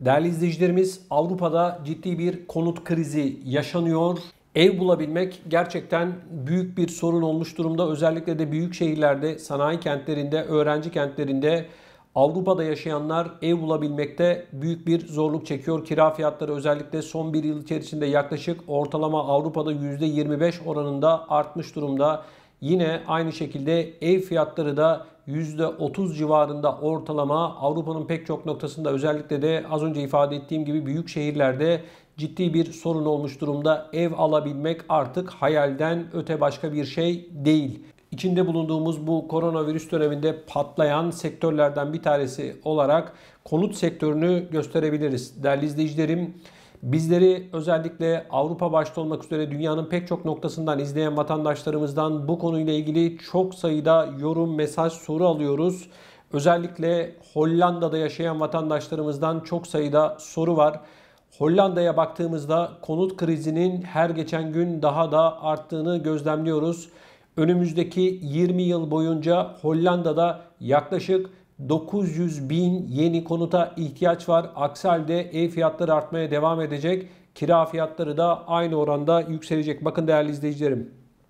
Değerli izleyicilerimiz, Avrupa'da ciddi bir konut krizi yaşanıyor. Ev bulabilmek gerçekten büyük bir sorun olmuş durumda. Özellikle de büyük şehirlerde, sanayi kentlerinde, öğrenci kentlerinde Avrupa'da yaşayanlar ev bulabilmekte büyük bir zorluk çekiyor. Kira fiyatları özellikle son bir yıl içerisinde yaklaşık ortalama Avrupa'da %25 oranında artmış durumda. Yine aynı şekilde ev fiyatları da %30 civarında ortalama Avrupa'nın pek çok noktasında, özellikle de az önce ifade ettiğim gibi büyük şehirlerde ciddi bir sorun olmuş durumda. Ev alabilmek artık hayalden öte başka bir şey değil. İçinde bulunduğumuz bu koronavirüs döneminde patlayan sektörlerden bir tanesi olarak konut sektörünü gösterebiliriz. Değerli izleyicilerim, bizleri özellikle Avrupa başta olmak üzere dünyanın pek çok noktasından izleyen vatandaşlarımızdan bu konuyla ilgili çok sayıda yorum, mesaj, soru alıyoruz. Özellikle Hollanda'da yaşayan vatandaşlarımızdan çok sayıda soru var. Hollanda'ya baktığımızda konut krizinin her geçen gün daha da arttığını gözlemliyoruz. Önümüzdeki 20 yıl boyunca Hollanda'da yaklaşık 900 bin yeni konuta ihtiyaç var. Aksi halde ev fiyatları artmaya devam edecek. Kira fiyatları da aynı oranda yükselecek. Bakın değerli izleyicilerim,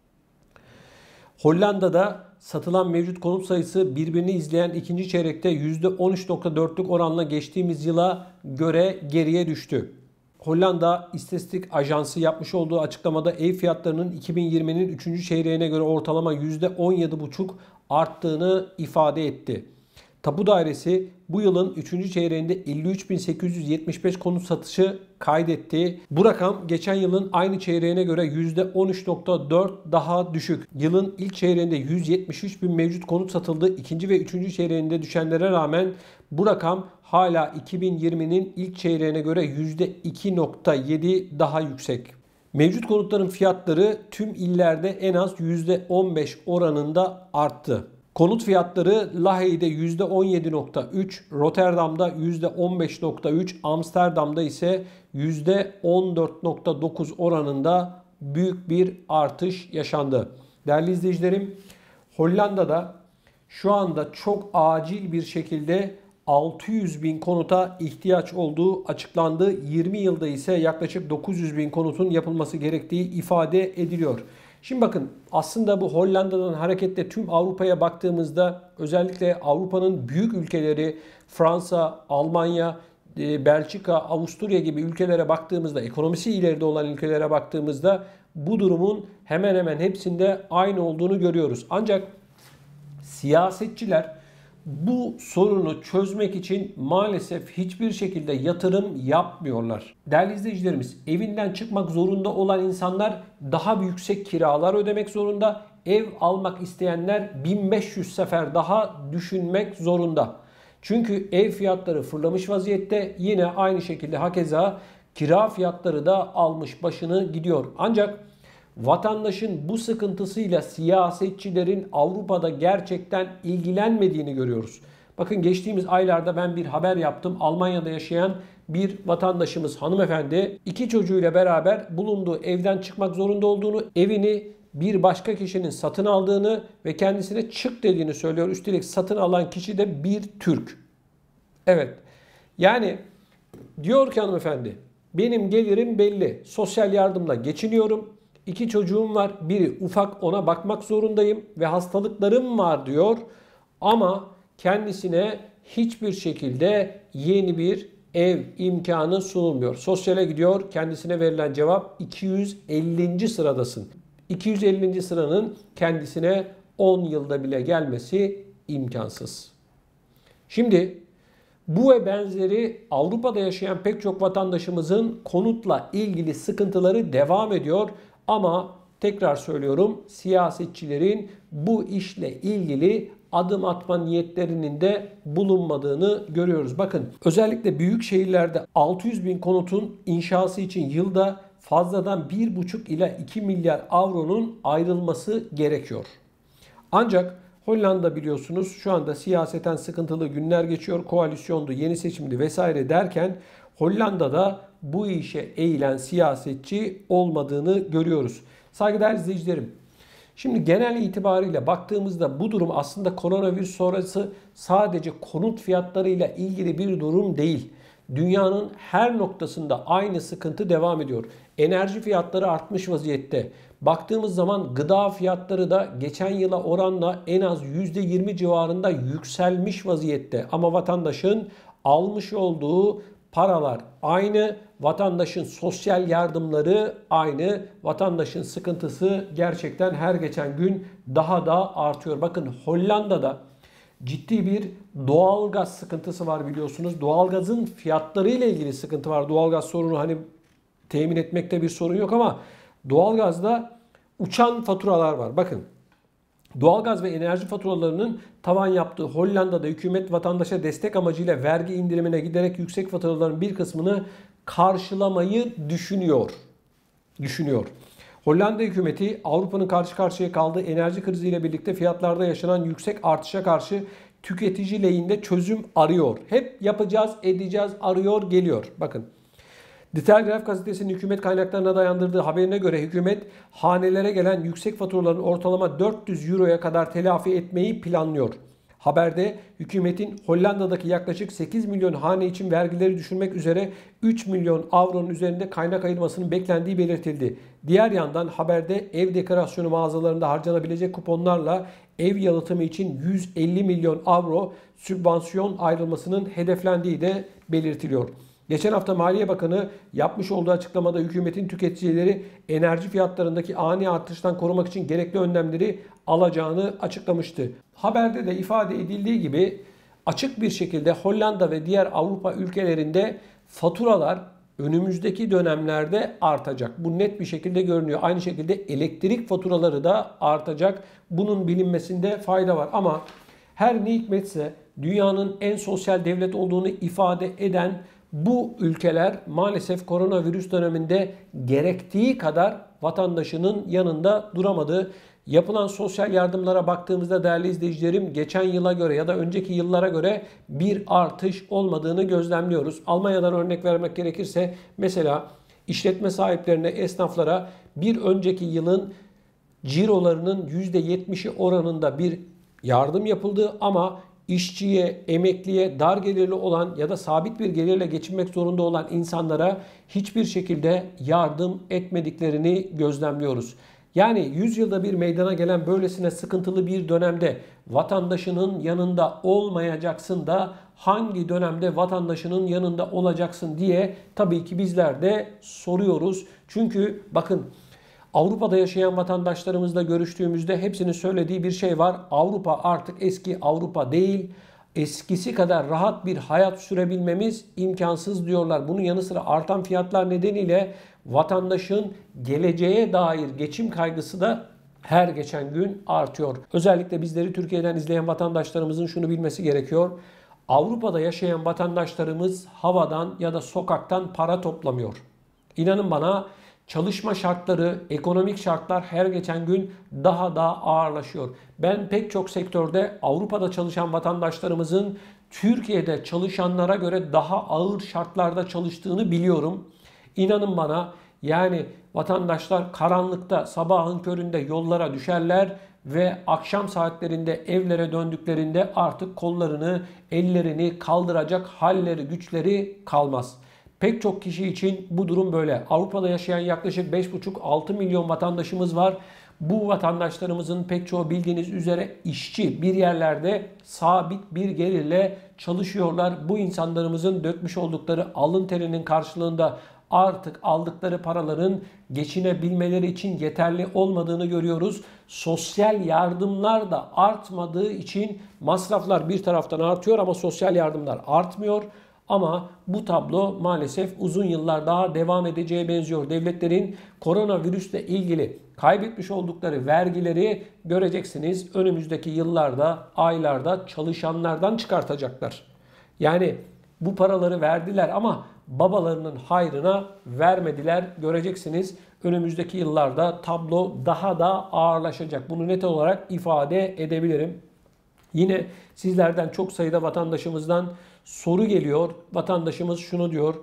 Hollanda'da satılan mevcut konut sayısı birbirini izleyen ikinci çeyrekte %13.4'lük oranla geçtiğimiz yıla göre geriye düştü. Hollanda İstatistik Ajansı yapmış olduğu açıklamada ev fiyatlarının 2020'nin 3. çeyreğine göre ortalama %17,5 arttığını ifade etti. Tapu Dairesi bu yılın 3. çeyreğinde 53.875 konut satışı kaydetti. Bu rakam geçen yılın aynı çeyreğine göre %13.4 daha düşük. Yılın ilk çeyreğinde 173.000 mevcut konut satıldı. İkinci ve üçüncü çeyreğinde düşenlere rağmen bu rakam hala 2020'nin ilk çeyreğine göre %2.7 daha yüksek. Mevcut konutların fiyatları tüm illerde en az %15 oranında arttı. Konut fiyatları Lahey'de %17.3, Rotterdam'da %15.3, Amsterdam'da ise %14.9 oranında büyük bir artış yaşandı. Değerli izleyicilerim, Hollanda'da şu anda çok acil bir şekilde 600 bin konuta ihtiyaç olduğu açıklandı. 20 yılda ise yaklaşık 900 bin konutun yapılması gerektiği ifade ediliyor. Şimdi bakın, aslında bu Hollanda'dan hareketle tüm Avrupa'ya baktığımızda özellikle Avrupa'nın büyük ülkeleri Fransa, Almanya, Belçika, Avusturya gibi ülkelere baktığımızda, ekonomisi ileride olan ülkelere baktığımızda bu durumun hemen hemen hepsinde aynı olduğunu görüyoruz. Ancak siyasetçiler bu sorunu çözmek için maalesef hiçbir şekilde yatırım yapmıyorlar. Değerli izleyicilerimiz, evinden çıkmak zorunda olan insanlar daha yüksek kiralar ödemek zorunda. Ev almak isteyenler 1500 sefer daha düşünmek zorunda. Çünkü ev fiyatları fırlamış vaziyette. Yine aynı şekilde hakeza kira fiyatları da almış başını gidiyor. Ancak vatandaşın bu sıkıntısıyla siyasetçilerin Avrupa'da gerçekten ilgilenmediğini görüyoruz. Bakın, geçtiğimiz aylarda ben bir haber yaptım. Almanya'da yaşayan bir vatandaşımız, hanımefendi, 2 çocuğuyla beraber bulunduğu evden çıkmak zorunda olduğunu, evini bir başka kişinin satın aldığını ve kendisine çık dediğini söylüyor. Üstelik satın alan kişi de bir Türk. Evet. Yani diyor ki hanımefendi, benim gelirim belli. Sosyal yardımla geçiniyorum. 2 çocuğum var. Biri ufak, ona bakmak zorundayım ve hastalıklarım var diyor. Ama kendisine hiçbir şekilde yeni bir ev imkanı sunulmuyor. Sosyale gidiyor. Kendisine verilen cevap 250. sıradasın. 250. sıranın kendisine 10 yılda bile gelmesi imkansız. Şimdi bu ve benzeri Avrupa'da yaşayan pek çok vatandaşımızın konutla ilgili sıkıntıları devam ediyor. Ama tekrar söylüyorum, siyasetçilerin bu işle ilgili adım atma niyetlerinin de bulunmadığını görüyoruz. Bakın, özellikle büyük şehirlerde 600 bin konutun inşası için yılda fazladan 1,5 ila 2 milyar avronun ayrılması gerekiyor. Ancak Hollanda biliyorsunuz şu anda siyaseten sıkıntılı günler geçiyor. Koalisyondu, yeni seçimdi vesaire derken Hollanda'da bu işe eğilen siyasetçi olmadığını görüyoruz. Saygıdeğer izleyicilerim, şimdi genel itibariyle baktığımızda bu durum aslında koronavirüs sonrası sadece konut fiyatlarıyla ilgili bir durum değil. Dünyanın her noktasında aynı sıkıntı devam ediyor. Enerji fiyatları artmış vaziyette. Baktığımız zaman gıda fiyatları da geçen yıla oranla en az %20 civarında yükselmiş vaziyette. Ama vatandaşın almış olduğu paralar aynı, vatandaşın sosyal yardımları aynı, vatandaşın sıkıntısı gerçekten her geçen gün daha da artıyor. Bakın Hollanda'da ciddi bir doğalgaz sıkıntısı var biliyorsunuz. Doğalgazın fiyatları ile ilgili sıkıntı var. Doğalgaz sorunu hani temin etmekte bir sorun yok ama doğalgazda uçan faturalar var. Bakın doğalgaz ve enerji faturalarının tavan yaptığı Hollanda'da hükümet vatandaşa destek amacıyla vergi indirimine giderek yüksek faturaların bir kısmını karşılamayı düşünüyor. Hollanda hükümeti Avrupa'nın karşı karşıya kaldığı enerji kriziyle birlikte fiyatlarda yaşanan yüksek artışa karşı tüketici lehinde çözüm arıyor. Hep yapacağız, edeceğiz, arıyor, geliyor. Bakın. The Telegraph gazetesinin hükümet kaynaklarına dayandırdığı haberine göre hükümet hanelere gelen yüksek faturaların ortalama 400 euroya kadar telafi etmeyi planlıyor. Haberde hükümetin Hollanda'daki yaklaşık 8 milyon hane için vergileri düşürmek üzere 3 milyon avronun üzerinde kaynak ayırmasının beklendiği belirtildi. Diğer yandan haberde ev dekorasyonu mağazalarında harcanabilecek kuponlarla ev yalıtımı için 150 milyon avro sübvansiyon ayrılmasının hedeflendiği de belirtiliyor. Geçen hafta Maliye Bakanı yapmış olduğu açıklamada hükümetin tüketicileri enerji fiyatlarındaki ani artıştan korumak için gerekli önlemleri alacağını açıklamıştı. Haberde de ifade edildiği gibi açık bir şekilde Hollanda ve diğer Avrupa ülkelerinde faturalar önümüzdeki dönemlerde artacak. Bu net bir şekilde görünüyor. Aynı şekilde elektrik faturaları da artacak. Bunun bilinmesinde fayda var ama her ne hikmetse dünyanın en sosyal devlet olduğunu ifade eden bu ülkeler maalesef koronavirüs döneminde gerektiği kadar vatandaşının yanında duramadı. Yapılan sosyal yardımlara baktığımızda değerli izleyicilerim geçen yıla göre ya da önceki yıllara göre bir artış olmadığını gözlemliyoruz. Almanya'dan örnek vermek gerekirse mesela işletme sahiplerine, esnaflara bir önceki yılın cirolarının %70'i oranında bir yardım yapıldı ama işçiye, emekliye, dar gelirli olan ya da sabit bir gelirle geçinmek zorunda olan insanlara hiçbir şekilde yardım etmediklerini gözlemliyoruz. Yani 100 yılda bir meydana gelen böylesine sıkıntılı bir dönemde vatandaşının yanında olmayacaksın da hangi dönemde vatandaşının yanında olacaksın diye tabii ki bizler de soruyoruz. Çünkü bakın Avrupa'da yaşayan vatandaşlarımızla görüştüğümüzde hepsinin söylediği bir şey var. Avrupa artık eski Avrupa değil. Eskisi kadar rahat bir hayat sürebilmemiz imkansız diyorlar. Bunun yanı sıra artan fiyatlar nedeniyle vatandaşın geleceğe dair geçim kaygısı da her geçen gün artıyor. Özellikle bizleri Türkiye'den izleyen vatandaşlarımızın şunu bilmesi gerekiyor. Avrupa'da yaşayan vatandaşlarımız havadan ya da sokaktan para toplamıyor. İnanın bana çalışma şartları, ekonomik şartlar her geçen gün daha da ağırlaşıyor. Ben pek çok sektörde Avrupa'da çalışan vatandaşlarımızın Türkiye'de çalışanlara göre daha ağır şartlarda çalıştığını biliyorum. İnanın bana yani vatandaşlar karanlıkta sabahın köründe yollara düşerler ve akşam saatlerinde evlere döndüklerinde artık kollarını, ellerini kaldıracak halleri, güçleri kalmaz. Pek çok kişi için bu durum böyle. Avrupa'da yaşayan yaklaşık 5,5-6 milyon vatandaşımız var. Bu vatandaşlarımızın pek çoğu bildiğiniz üzere işçi, bir yerlerde sabit bir gelirle çalışıyorlar. Bu insanlarımızın dökmüş oldukları alın terinin karşılığında artık aldıkları paraların geçinebilmeleri için yeterli olmadığını görüyoruz. Sosyal yardımlar da artmadığı için masraflar bir taraftan artıyor ama sosyal yardımlar artmıyor. Ama bu tablo maalesef uzun yıllar daha devam edeceğe benziyor. Devletlerin koronavirüsle ilgili kaybetmiş oldukları vergileri göreceksiniz. Önümüzdeki yıllarda, aylarda çalışanlardan çıkartacaklar. Yani bu paraları verdiler ama babalarının hayrına vermediler. Göreceksiniz önümüzdeki yıllarda tablo daha da ağırlaşacak. Bunu net olarak ifade edebilirim. Yine sizlerden çok sayıda vatandaşımızdan soru geliyor. Vatandaşımız şunu diyor.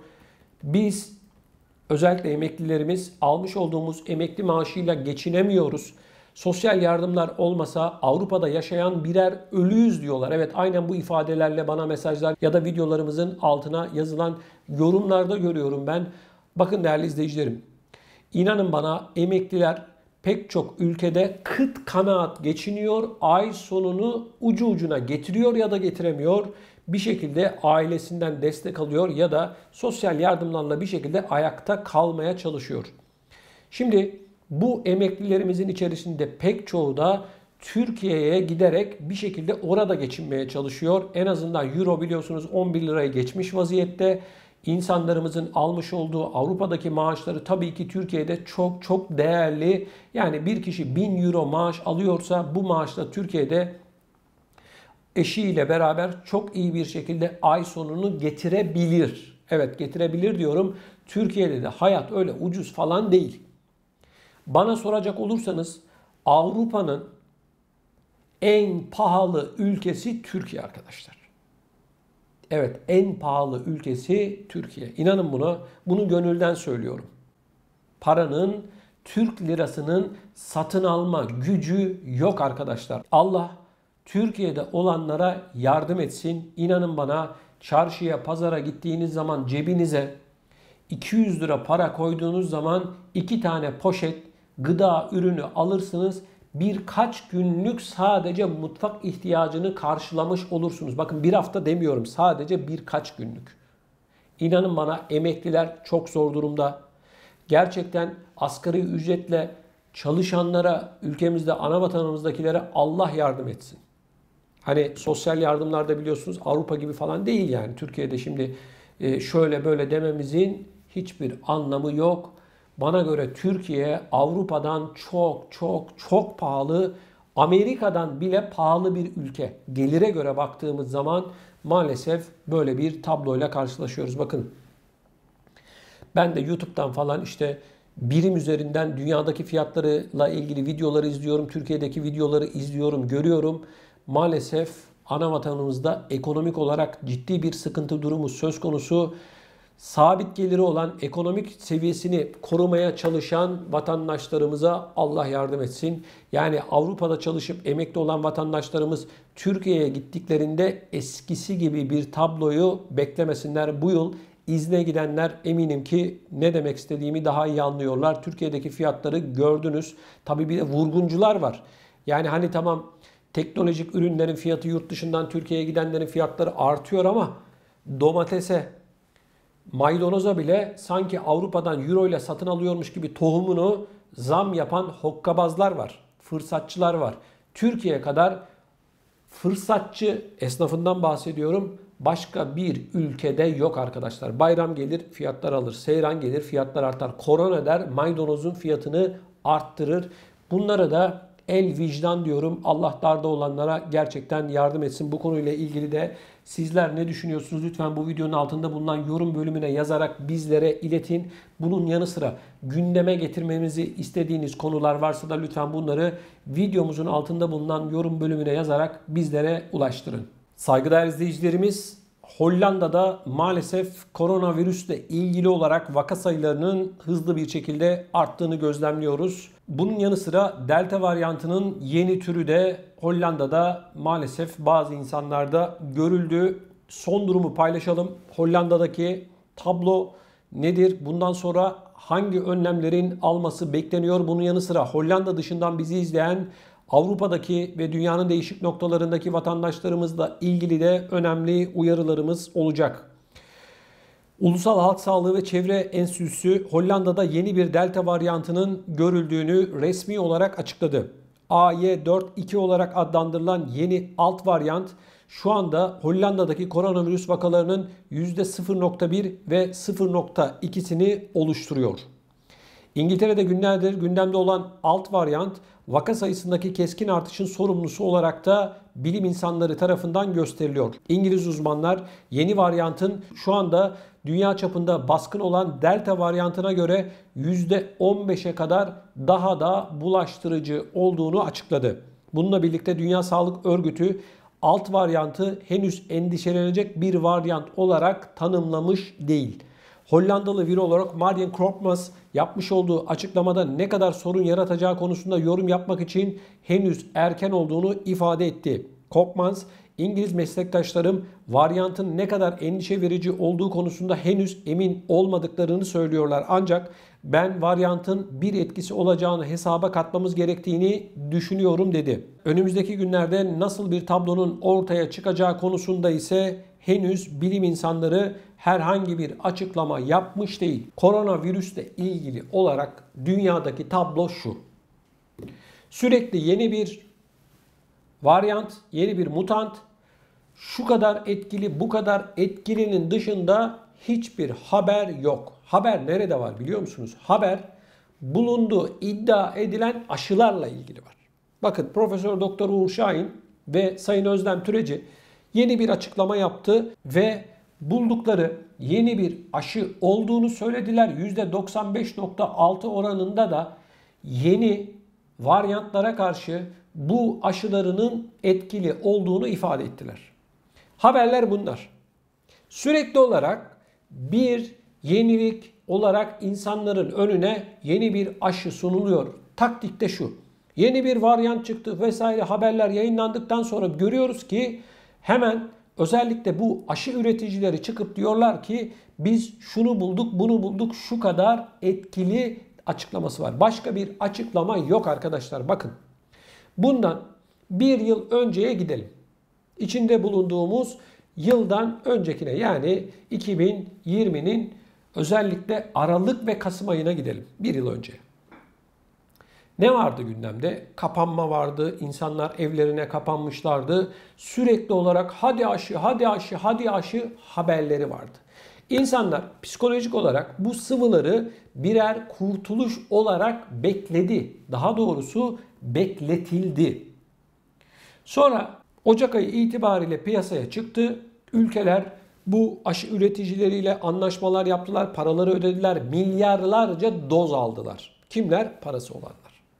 Biz özellikle emeklilerimiz almış olduğumuz emekli maaşıyla geçinemiyoruz. Sosyal yardımlar olmasa Avrupa'da yaşayan birer ölüyüz diyorlar. Evet, aynen bu ifadelerle bana mesajlar ya da videolarımızın altına yazılan yorumlarda görüyorum ben. Bakın değerli izleyicilerim, İnanın bana, emekliler pek çok ülkede kıt kanaat geçiniyor. Ay sonunu ucu ucuna getiriyor ya da getiremiyor. Bir şekilde ailesinden destek alıyor ya da sosyal yardımlarla bir şekilde ayakta kalmaya çalışıyor. Şimdi bu emeklilerimizin içerisinde pek çoğu da Türkiye'ye giderek bir şekilde orada geçinmeye çalışıyor. En azından euro biliyorsunuz 11 liraya geçmiş vaziyette. İnsanlarımızın almış olduğu Avrupa'daki maaşları tabii ki Türkiye'de çok çok değerli. Yani bir kişi 1000 euro maaş alıyorsa bu maaşla Türkiye'de eşiyle beraber çok iyi bir şekilde ay sonunu getirebilir. Evet, getirebilir diyorum. Türkiye'de de hayat öyle ucuz falan değil. Bana soracak olursanız Avrupa'nın en pahalı ülkesi Türkiye arkadaşlar. Evet, en pahalı ülkesi Türkiye. İnanın buna, bunu gönülden söylüyorum. Paranın, Türk lirasının satın alma gücü yok arkadaşlar. Allah Türkiye'de olanlara yardım etsin. İnanın bana, çarşıya, pazara gittiğiniz zaman cebinize 200 lira para koyduğunuz zaman 2 tane poşet gıda ürünü alırsınız. Birkaç günlük sadece mutfak ihtiyacını karşılamış olursunuz. Bakın, bir hafta demiyorum, sadece birkaç günlük. İnanın bana, emekliler çok zor durumda. Gerçekten asgari ücretle çalışanlara, ülkemizde, ana vatanımızdakilere Allah yardım etsin. Hani sosyal yardımlarda biliyorsunuz Avrupa gibi falan değil yani. Türkiye'de şimdi şöyle böyle dememizin hiçbir anlamı yok. Bana göre Türkiye Avrupa'dan çok çok çok pahalı, Amerika'dan bile pahalı bir ülke. Gelire göre baktığımız zaman maalesef böyle bir tabloyla karşılaşıyoruz. Bakın, ben de YouTube'dan falan işte birim üzerinden dünyadaki fiyatlarla ilgili videoları izliyorum. Türkiye'deki videoları izliyorum, görüyorum. Maalesef ana vatanımızda ekonomik olarak ciddi bir sıkıntı durumu söz konusu. Sabit geliri olan, ekonomik seviyesini korumaya çalışan vatandaşlarımıza Allah yardım etsin. Yani Avrupa'da çalışıp emekli olan vatandaşlarımız Türkiye'ye gittiklerinde eskisi gibi bir tabloyu beklemesinler. Bu yıl izne gidenler eminim ki ne demek istediğimi daha iyi anlıyorlar. Türkiye'deki fiyatları gördünüz. Tabii bir de vurguncular var. Yani hani tamam, teknolojik ürünlerin fiyatı, yurt dışından Türkiye'ye gidenlerin fiyatları artıyor ama domatese, maydanoza bile sanki Avrupa'dan euro ile satın alıyormuş gibi tohumunu zam yapan hokkabazlar var. Fırsatçılar var. Türkiye kadar fırsatçı esnafından bahsediyorum. Başka bir ülkede yok arkadaşlar. Bayram gelir, fiyatlar alır. Seyran gelir, fiyatlar artar. Korona der, maydanozun fiyatını arttırır. Bunlara da el vicdan diyorum. Allah darda olanlara gerçekten yardım etsin. Bu konuyla ilgili de sizler ne düşünüyorsunuz? Lütfen bu videonun altında bulunan yorum bölümüne yazarak bizlere iletin. Bunun yanı sıra gündeme getirmemizi istediğiniz konular varsa da lütfen bunları videomuzun altında bulunan yorum bölümüne yazarak bizlere ulaştırın. Saygıdeğer izleyicilerimiz, Hollanda'da maalesef koronavirüsle ilgili olarak vaka sayılarının hızlı bir şekilde arttığını gözlemliyoruz. Bunun yanı sıra Delta varyantının yeni türü de Hollanda'da maalesef bazı insanlarda görüldü. Son durumu paylaşalım. Hollanda'daki tablo nedir? Bundan sonra hangi önlemlerin alması bekleniyor? Bunun yanı sıra Hollanda dışından bizi izleyen Avrupa'daki ve dünyanın değişik noktalarındaki vatandaşlarımızla ilgili de önemli uyarılarımız olacak. Ulusal Halk Sağlığı ve Çevre Enstitüsü Hollanda'da yeni bir delta varyantının görüldüğünü resmi olarak açıkladı. AY4.2 olarak adlandırılan yeni alt varyant şu anda Hollanda'daki koronavirüs vakalarının %0.1 ve 0.2'sini oluşturuyor. İngiltere'de günlerdir gündemde olan alt varyant vaka sayısındaki keskin artışın sorumlusu olarak da bilim insanları tarafından gösteriliyor. İngiliz uzmanlar yeni varyantın şu anda dünya çapında baskın olan delta varyantına göre %15'e kadar daha da bulaştırıcı olduğunu açıkladı. Bununla birlikte Dünya Sağlık Örgütü alt varyantı henüz endişelenecek bir varyant olarak tanımlamış değil. Hollandalı virolog Marjan Koopmans yapmış olduğu açıklamada ne kadar sorun yaratacağı konusunda yorum yapmak için henüz erken olduğunu ifade etti. Koopmans, İngiliz meslektaşlarım varyantın ne kadar endişe verici olduğu konusunda henüz emin olmadıklarını söylüyorlar. Ancak ben varyantın bir etkisi olacağını hesaba katmamız gerektiğini düşünüyorum dedi. Önümüzdeki günlerde nasıl bir tablonun ortaya çıkacağı konusunda ise henüz bilim insanları herhangi bir açıklama yapmış değil. Koronavirüsle ilgili olarak dünyadaki tablo şu. Sürekli yeni bir varyant, yeni bir mutant, şu kadar etkili, bu kadar etkilinin dışında hiçbir haber yok. Haber nerede var biliyor musunuz? Haber bulunduğu iddia edilen aşılarla ilgili var. Bakın Profesör Doktor Uğur Şahin ve Sayın Özlem Türeci yeni bir açıklama yaptı ve buldukları yeni bir aşı olduğunu söylediler. %95.6 oranında da yeni varyantlara karşı bu aşılarının etkili olduğunu ifade ettiler. Haberler bunlar. Sürekli olarak bir yenilik olarak insanların önüne yeni bir aşı sunuluyor. Taktik de şu. Yeni bir varyant çıktı vesaire haberler yayınlandıktan sonra görüyoruz ki hemen özellikle bu aşı üreticileri çıkıp diyorlar ki biz şunu bulduk, bunu bulduk, şu kadar etkili açıklaması var. Başka bir açıklama yok arkadaşlar. Bakın. Bundan bir yıl önceye gidelim. İçinde bulunduğumuz yıldan öncekine yani 2020'nin özellikle Aralık ve Kasım ayına gidelim. Bir yıl önce. Ne vardı gündemde? Kapanma vardı. İnsanlar evlerine kapanmışlardı. Sürekli olarak hadi aşı, hadi aşı, hadi aşı haberleri vardı. İnsanlar psikolojik olarak bu sıvıları birer kurtuluş olarak bekledi. Daha doğrusu bekletildi. Sonra Ocak ayı itibariyle piyasaya çıktı. Ülkeler bu aşı üreticileriyle anlaşmalar yaptılar, paraları ödediler, milyarlarca doz aldılar. Kimler? Parası olanlar.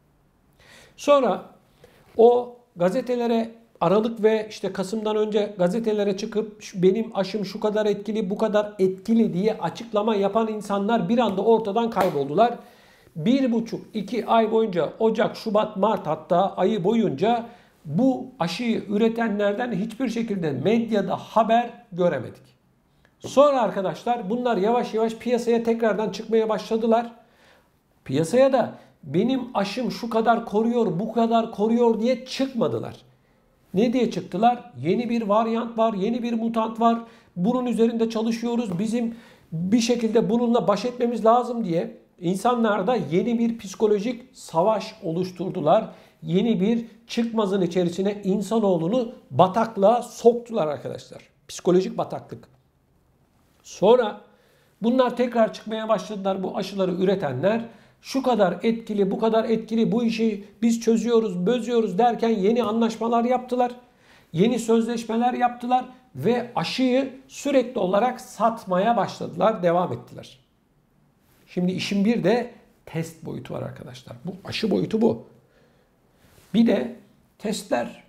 Sonra o gazetelere Aralık ve işte Kasım'dan önce gazetelere çıkıp benim aşım şu kadar etkili, bu kadar etkili diye açıklama yapan insanlar bir anda ortadan kayboldular. 1,5-2 ay boyunca Ocak, Şubat, Mart hatta ayı boyunca bu aşıyı üretenlerden hiçbir şekilde medyada haber göremedik. Sonra arkadaşlar bunlar yavaş yavaş piyasaya tekrardan çıkmaya başladılar. Piyasaya da benim aşım şu kadar koruyor, bu kadar koruyor diye çıkmadılar. Ne diye çıktılar? Yeni bir varyant var, yeni bir mutant var. Bunun üzerinde çalışıyoruz. Bizim bir şekilde bununla baş etmemiz lazım diye insanlarda yeni bir psikolojik savaş oluşturdular. Yeni bir çıkmazın içerisine insanoğlunu bataklığa soktular arkadaşlar. Psikolojik bataklık. Sonra bunlar tekrar çıkmaya başladılar bu aşıları üretenler. Şu kadar etkili, bu kadar etkili, bu işi biz çözüyoruz, bözüyoruz derken yeni anlaşmalar yaptılar. Yeni sözleşmeler yaptılar ve aşıyı sürekli olarak satmaya başladılar, devam ettiler. Şimdi işin bir de test boyutu var arkadaşlar. Bu aşı boyutu bu. Bir de testler.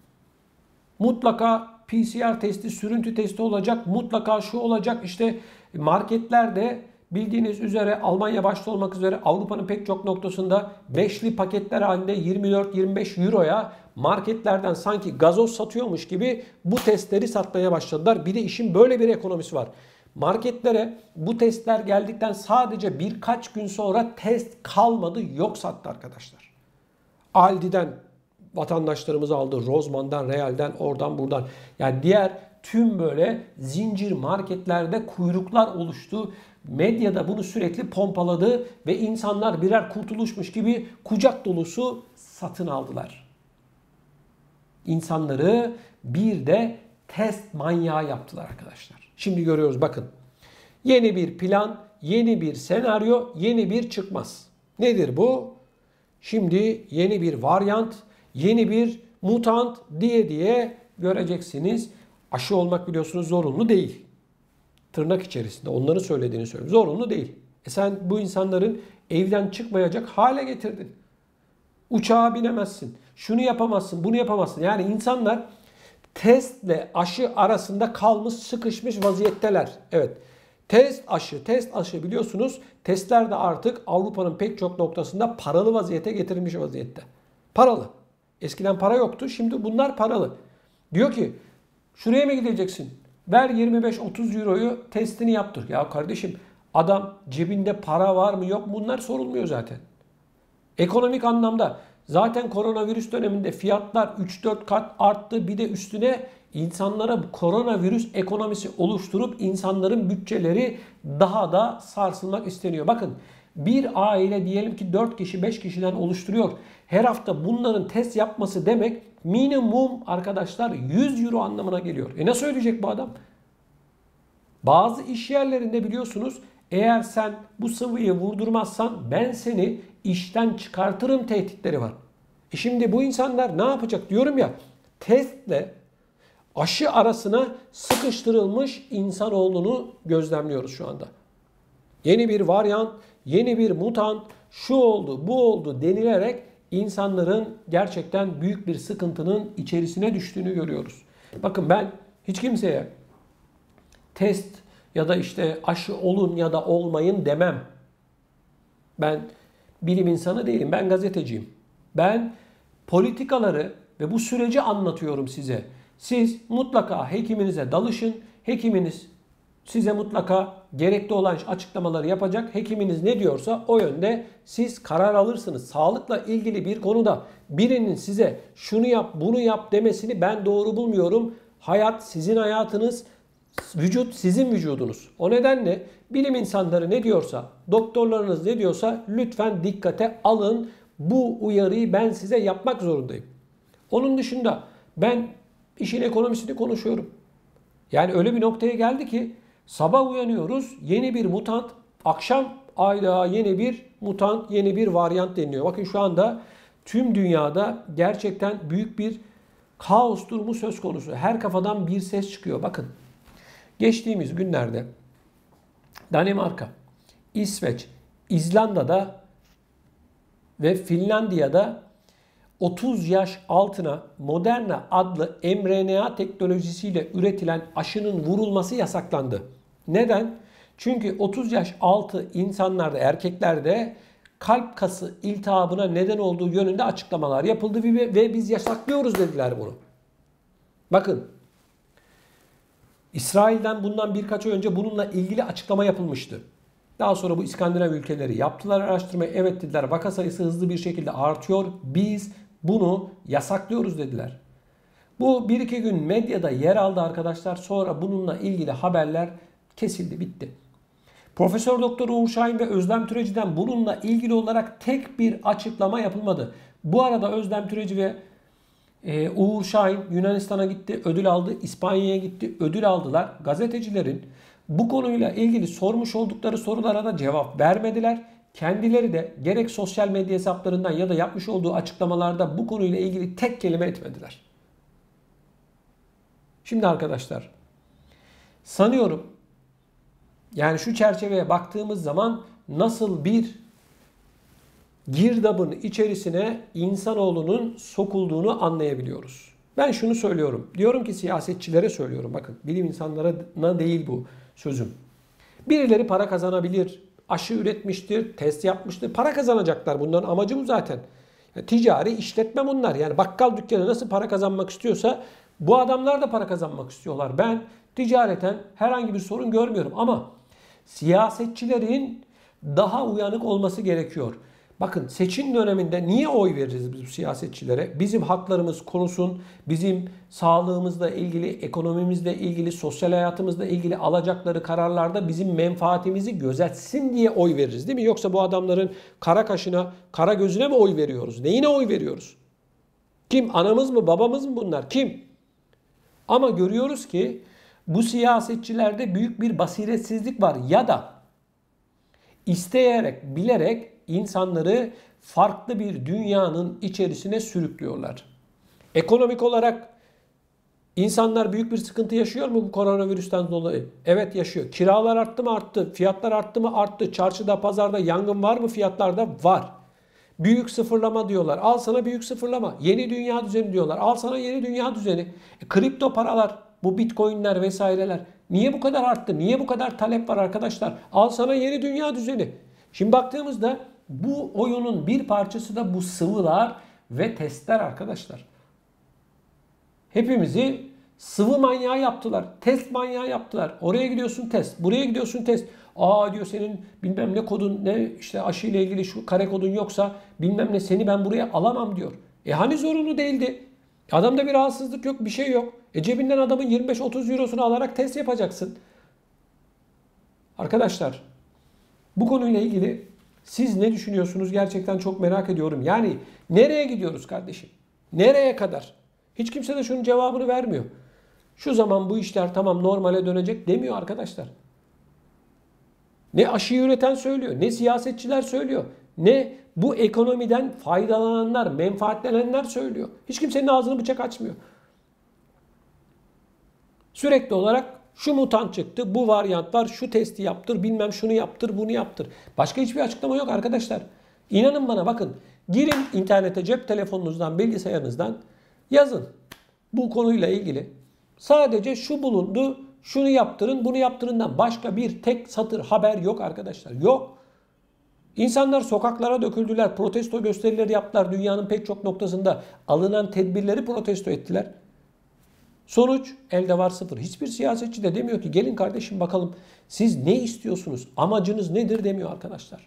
Mutlaka PCR testi, sürüntü testi olacak. Mutlaka şu olacak. İşte marketlerde bildiğiniz üzere Almanya başta olmak üzere Avrupa'nın pek çok noktasında beşli paketler halinde 24-25 euroya marketlerden sanki gazoz satıyormuş gibi bu testleri satmaya başladılar. Bir de işin böyle bir ekonomisi var. Marketlere bu testler geldikten sadece birkaç gün sonra test kalmadı, yok sattı arkadaşlar. Aldi'den vatandaşlarımız aldı, Rossmann'dan, Real'den, oradan buradan. Yani diğer tüm böyle zincir marketlerde kuyruklar oluştu. Medyada bunu sürekli pompaladı ve insanlar birer kurtuluşmuş gibi kucak dolusu satın aldılar. İnsanları bir de test manyağı yaptılar arkadaşlar. Şimdi görüyoruz bakın. Yeni bir plan, yeni bir senaryo, yeni bir çıkmaz. Nedir bu? Şimdi yeni bir varyant, yeni bir mutant diye göreceksiniz. Aşı olmak biliyorsunuz zorunlu değil. Tırnak içerisinde onların söylediğini söylüyorum. Zorunlu değil. Sen bu insanların evden çıkmayacak hale getirdin. Uçağa binemezsin. Şunu yapamazsın, bunu yapamazsın. Yani insanlar testle aşı arasında kalmış, sıkışmış vaziyetteler. Evet. Test aşı biliyorsunuz. Testler de artık Avrupa'nın pek çok noktasında paralı vaziyete getirilmiş vaziyette. Paralı. Eskiden para yoktu. Şimdi bunlar paralı. Diyor ki şuraya mı gideceksin? Ver 25-30 euroyu testini yaptır. Ya kardeşim adam cebinde para var mı yok mu bunlar sorulmuyor zaten. Ekonomik anlamda zaten koronavirüs döneminde fiyatlar 3-4 kat arttı. Bir de üstüne insanlara koronavirüs ekonomisi oluşturup insanların bütçeleri daha da sarsılmak isteniyor. Bakın bir aile diyelim ki 4 kişi 5 kişiden oluşturuyor. Her hafta bunların test yapması demek minimum arkadaşlar 100 euro anlamına geliyor. Nasıl ödeyecek bu adam? Bazı iş yerlerinde biliyorsunuz eğer sen bu sıvıyı vurdurmazsan ben seni işten çıkartırım tehditleri var. Şimdi bu insanlar ne yapacak diyorum ya, testle aşı arasına sıkıştırılmış insanoğlunu gözlemliyoruz şu anda. Yeni bir varyant, yeni bir mutant, şu oldu, bu oldu denilerek insanların gerçekten büyük bir sıkıntının içerisine düştüğünü görüyoruz. Bakın ben hiç kimseye test ya da işte aşı olun ya da olmayın demem. Ben bilim insanı değilim, ben gazeteciyim. Ben politikaları ve bu süreci anlatıyorum size. Siz mutlaka hekiminize danışın. Hekiminiz size mutlaka gerekli olan açıklamaları yapacak. Hekiminiz ne diyorsa o yönde siz karar alırsınız. Sağlıkla ilgili bir konuda birinin size şunu yap, bunu yap demesini ben doğru bulmuyorum. Hayat sizin hayatınız, vücut sizin vücudunuz. O nedenle bilim insanları ne diyorsa, doktorlarınız ne diyorsa lütfen dikkate alın. Bu uyarıyı ben size yapmak zorundayım. Onun dışında ben işin ekonomisini konuşuyorum. Yani öyle bir noktaya geldi ki sabah uyanıyoruz yeni bir mutant, akşam ayda yeni bir mutant, yeni bir varyant deniliyor. Bakın şu anda tüm dünyada gerçekten büyük bir kaos durumu söz konusu. Her kafadan bir ses çıkıyor. Bakın geçtiğimiz günlerde Danimarka, İsveç, İzlanda'da ve Finlandiya'da 30 yaş altına Moderna adlı mRNA teknolojisiyle üretilen aşının vurulması yasaklandı. Neden? Çünkü 30 yaş altı insanlarda, erkeklerde kalp kası iltihabına neden olduğu yönünde açıklamalar yapıldı ve biz yasaklıyoruz dediler bunu. Bakın, İsrail'den bundan birkaç ay önce bununla ilgili açıklama yapılmıştı. Daha sonra bu İskandinav ülkeleri yaptılar araştırmayı. Evet dediler, vaka sayısı hızlı bir şekilde artıyor. Biz bunu yasaklıyoruz dediler. Bu bir iki gün medyada yer aldı arkadaşlar. Sonra bununla ilgili haberler kesildi, bitti. Profesör Doktor Uğur Şahin ve Özlem Türeci'den bununla ilgili olarak tek bir açıklama yapılmadı. Bu arada Özlem Türeci ve Uğur Şahin Yunanistan'a gitti, ödül aldı. İspanya'ya gitti, ödül aldılar. Gazetecilerin bu konuyla ilgili sormuş oldukları sorulara da cevap vermediler. Kendileri de gerek sosyal medya hesaplarından ya da yapmış olduğu açıklamalarda bu konuyla ilgili tek kelime etmediler. Şimdi arkadaşlar sanıyorum yani şu çerçeveye baktığımız zaman nasıl bir girdabın içerisine insanoğlunun sokulduğunu anlayabiliyoruz. Ben şunu söylüyorum. Diyorum ki siyasetçilere söylüyorum. Bakın bilim insanlarına değil bu sözüm. Birileri para kazanabilir. Aşı üretmiştir, test yapmıştır. Para kazanacaklar. Bunların amacı bu zaten. Yani ticari işletme bunlar. Yani bakkal dükkanı nasıl para kazanmak istiyorsa bu adamlar da para kazanmak istiyorlar. Ben ticareten herhangi bir sorun görmüyorum. Ama siyasetçilerin daha uyanık olması gerekiyor. Bakın seçim döneminde niye oy veririz biz bu siyasetçilere? Bizim haklarımız konusun, bizim sağlığımızla ilgili, ekonomimizle ilgili, sosyal hayatımızla ilgili alacakları kararlarda bizim menfaatimizi gözetsin diye oy veririz değil mi? Yoksa bu adamların kara kaşına, kara gözüne mi oy veriyoruz? Neyine oy veriyoruz? Kim? Anamız mı, babamız mı bunlar? Kim? Ama görüyoruz ki bu siyasetçilerde büyük bir basiretsizlik var ya da isteyerek, bilerek insanları farklı bir dünyanın içerisine sürüklüyorlar. Ekonomik olarak insanlar büyük bir sıkıntı yaşıyor mu bu koronavirüsten dolayı? Evet yaşıyor. Kiralar arttı mı? Arttı. Fiyatlar arttı mı? Arttı. Çarşıda, pazarda yangın var mı fiyatlarda? Var. Büyük sıfırlama diyorlar. Al sana büyük sıfırlama. Yeni dünya düzeni diyorlar. Al sana yeni dünya düzeni. Kripto paralar bu Bitcoin'ler vesaireler niye bu kadar arttı? Niye bu kadar talep var arkadaşlar? Al sana yeni dünya düzeni. Şimdi baktığımızda bu oyunun bir parçası da bu sıvılar ve testler arkadaşlar. Hepimizi sıvı manyağı yaptılar. Test manyağı yaptılar. Oraya gidiyorsun test. Buraya gidiyorsun test. Aa diyor senin bilmem ne kodun ne işte aşı ile ilgili şu kare kodun yoksa bilmem ne seni ben buraya alamam diyor. Hani zorunlu değildi. Adamda bir rahatsızlık yok bir şey yok. Cebinden adamın 25-30 eurosunu alarak test yapacaksın. Arkadaşlar bu konuyla ilgili siz ne düşünüyorsunuz gerçekten çok merak ediyorum. Yani nereye gidiyoruz kardeşim? Nereye kadar? Hiç kimse de şunun cevabını vermiyor. Şu zaman bu işler tamam normale dönecek demiyor arkadaşlar. Ne aşıyı üreten söylüyor, ne siyasetçiler söylüyor, ne bu ekonomiden faydalananlar, menfaatlenenler söylüyor. Hiç kimsenin ağzını bıçak açmıyor. Sürekli olarak şu mutant çıktı, bu varyant var, şu testi yaptır, bilmem şunu yaptır, bunu yaptır. Başka hiçbir açıklama yok arkadaşlar. İnanın bana bakın, girin internete cep telefonunuzdan, bilgisayarınızdan yazın bu konuyla ilgili. Sadece şu bulundu, şunu yaptırın, bunu yaptırından başka bir tek satır haber yok arkadaşlar. Yok. İnsanlar sokaklara döküldüler, protesto gösterileri yaptılar. Dünyanın pek çok noktasında alınan tedbirleri protesto ettiler. Sonuç elde var sıfır. Hiçbir siyasetçi de demiyor ki gelin kardeşim bakalım siz ne istiyorsunuz, amacınız nedir demiyor arkadaşlar.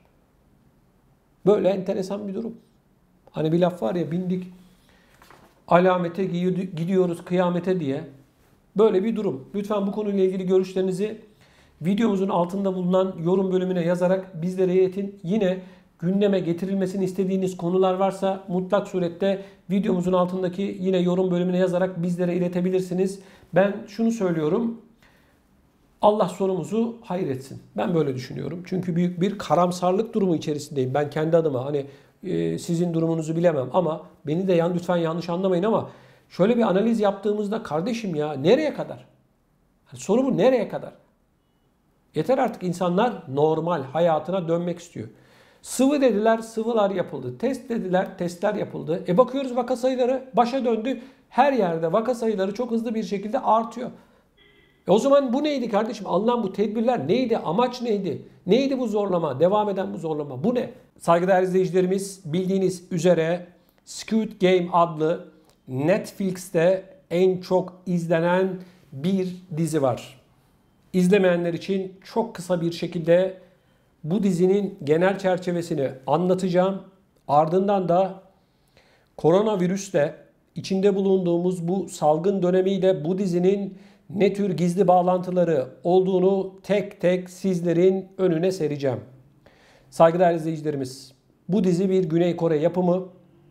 Böyle enteresan bir durum. Hani bir laf var ya bindik alamete gidiyoruz kıyamete diye. Böyle bir durum. Lütfen bu konuyla ilgili görüşlerinizi videomuzun altında bulunan yorum bölümüne yazarak bizlere iletin. Yine gündeme getirilmesini istediğiniz konular varsa mutlak surette videomuzun altındaki yine yorum bölümüne yazarak bizlere iletebilirsiniz. Ben şunu söylüyorum. Allah sonumuzu hayır etsin. Ben böyle düşünüyorum. Çünkü büyük bir karamsarlık durumu içerisindeyim. Ben kendi adıma hani sizin durumunuzu bilemem ama beni de lütfen yanlış anlamayın ama şöyle bir analiz yaptığımızda kardeşim ya nereye kadar? Soru bu nereye kadar? Yeter artık insanlar normal hayatına dönmek istiyor. Sıvı dediler, sıvılar yapıldı. Test dediler, testler yapıldı. Bakıyoruz vaka sayıları başa döndü. Her yerde vaka sayıları çok hızlı bir şekilde artıyor. O zaman bu neydi kardeşim? Alınan bu tedbirler neydi? Amaç neydi? Neydi bu zorlama? Devam eden bu zorlama? Bu ne? Saygıdeğer izleyicilerimiz bildiğiniz üzere Squid Game adlı Netflix'te en çok izlenen bir dizi var. İzlemeyenler için çok kısa bir şekilde bu dizinin genel çerçevesini anlatacağım. Ardından da koronavirüsle içinde bulunduğumuz bu salgın dönemiyle bu dizinin ne tür gizli bağlantıları olduğunu tek tek sizlerin önüne sereceğim. Saygıdeğer izleyicilerimiz, bu dizi bir Güney Kore yapımı.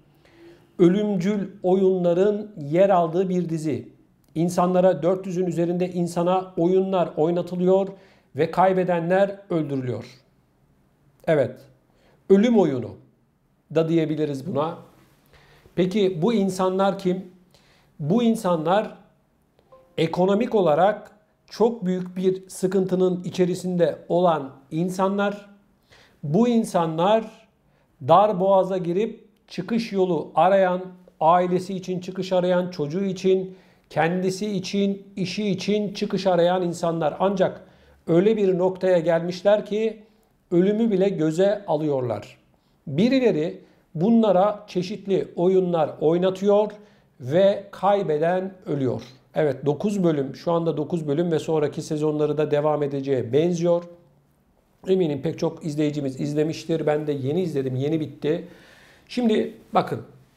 Ölümcül oyunların yer aldığı bir dizi. İnsanlara 400'ün üzerinde insana oyunlar oynatılıyor ve kaybedenler öldürülüyor. Evet, ölüm oyunu da diyebiliriz buna. Peki bu insanlar kim? Bu insanlar ekonomik olarak çok büyük bir sıkıntının içerisinde olan insanlar. Bu insanlar dar boğaza girip çıkış yolu arayan, ailesi için çıkış arayan, çocuğu için, kendisi için, işi için çıkış arayan insanlar. Ancak öyle bir noktaya gelmişler ki ölümü bile göze alıyorlar. Birileri bunlara çeşitli oyunlar oynatıyor ve kaybeden ölüyor. Evet 9 bölüm, şu anda 9 bölüm ve sonraki sezonları da devam edeceğe benziyor. Eminim pek çok izleyicimiz izlemiştir. Ben de yeni izledim, yeni bitti. Şimdi bakın.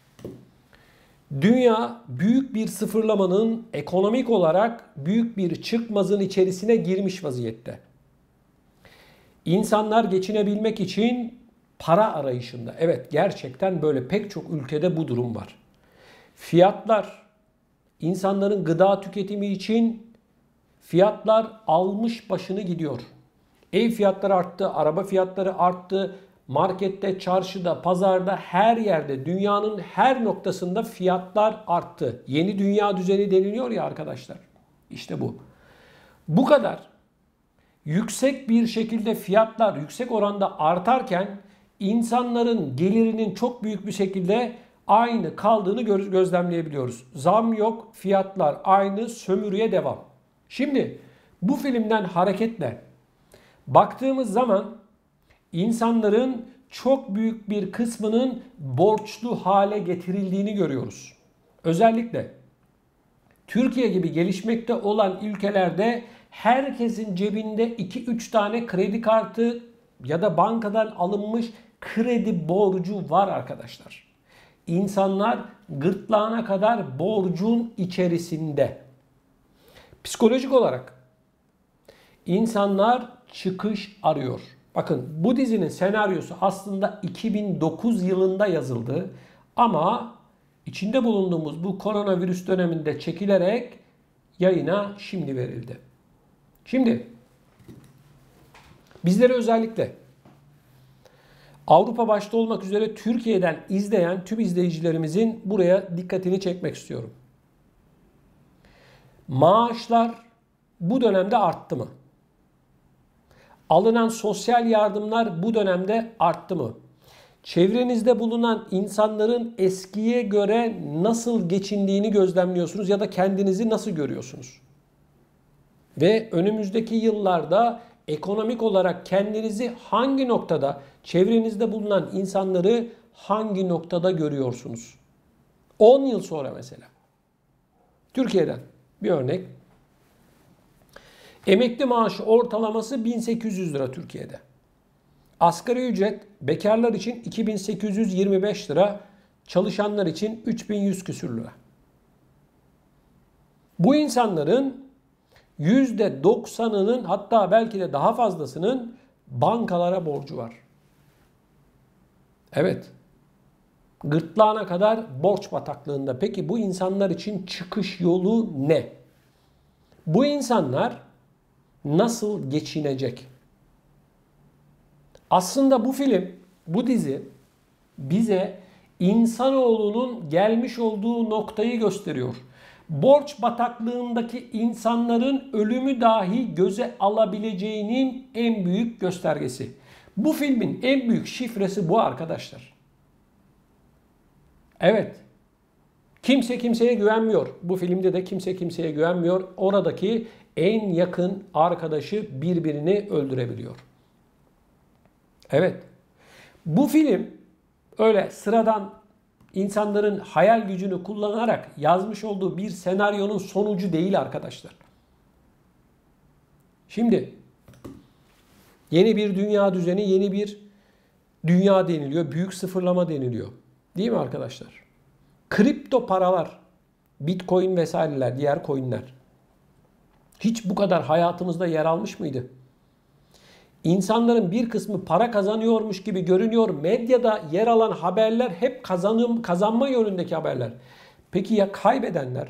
Dünya büyük bir sıfırlamanın ekonomik olarak büyük bir çıkmazın içerisine girmiş vaziyette. İnsanlar geçinebilmek için para arayışında. Evet gerçekten böyle pek çok ülkede bu durum var. Fiyatlar, insanların gıda tüketimi için fiyatlar almış başını gidiyor. Ev fiyatları arttı, araba fiyatları arttı. Markette, çarşıda, pazarda, her yerde, dünyanın her noktasında fiyatlar arttı. Yeni dünya düzeni deniliyor ya arkadaşlar. İşte bu. Bu kadar yüksek bir şekilde fiyatlar yüksek oranda artarken insanların gelirinin çok büyük bir şekilde aynı kaldığını gözlemleyebiliyoruz. Zam yok, fiyatlar aynı, sömürüye devam. Şimdi bu filmden hareketle baktığımız zaman insanların çok büyük bir kısmının borçlu hale getirildiğini görüyoruz. Özellikle Türkiye gibi gelişmekte olan ülkelerde herkesin cebinde 2-3 tane kredi kartı ya da bankadan alınmış kredi borcu var arkadaşlar. İnsanlar gırtlağına kadar borcun içerisinde. Psikolojik olarak insanlar çıkış arıyor. Bakın bu dizinin senaryosu aslında 2009 yılında yazıldı ama içinde bulunduğumuz bu koronavirüs döneminde çekilerek yayına şimdi verildi. Şimdi bizleri özellikle Avrupa başta olmak üzere Türkiye'den izleyen tüm izleyicilerimizin buraya dikkatini çekmek istiyorum. Maaşlar bu dönemde arttı mı? Alınan sosyal yardımlar bu dönemde arttı mı? Çevrenizde bulunan insanların eskiye göre nasıl geçindiğini gözlemliyorsunuz ya da kendinizi nasıl görüyorsunuz? Ve önümüzdeki yıllarda ekonomik olarak kendinizi hangi noktada, çevrenizde bulunan insanları hangi noktada görüyorsunuz? 10 yıl sonra mesela. Türkiye'den bir örnek. Emekli maaşı ortalaması 1800 lira Türkiye'de. Asgari ücret bekarlar için 2825 lira, çalışanlar için 3100 küsür lira. Bu insanların %90'ının hatta belki de daha fazlasının bankalara borcu var. Evet. Gırtlağına kadar borç bataklığında. Peki bu insanlar için çıkış yolu ne? Bu insanlar nasıl geçinecek? Aslında bu film, bu dizi bize insanoğlunun gelmiş olduğu noktayı gösteriyor. Borç bataklığındaki insanların ölümü dahi göze alabileceğinin en büyük göstergesi. Bu filmin en büyük şifresi bu arkadaşlar. Evet. Kimse kimseye güvenmiyor. Bu filmde de kimse kimseye güvenmiyor. Oradaki en yakın arkadaşı birbirini öldürebiliyor. Evet. Bu film öyle sıradan insanların hayal gücünü kullanarak yazmış olduğu bir senaryonun sonucu değil arkadaşlar. Şimdi yeni bir dünya düzeni, yeni bir dünya deniliyor. Büyük sıfırlama deniliyor. Değil mi arkadaşlar? Kripto paralar, Bitcoin vesaireler, diğer coinler hiç bu kadar hayatımızda yer almış mıydı? İnsanların bir kısmı para kazanıyormuş gibi görünüyor. Medyada yer alan haberler hep kazanma yönündeki haberler. Peki ya kaybedenler?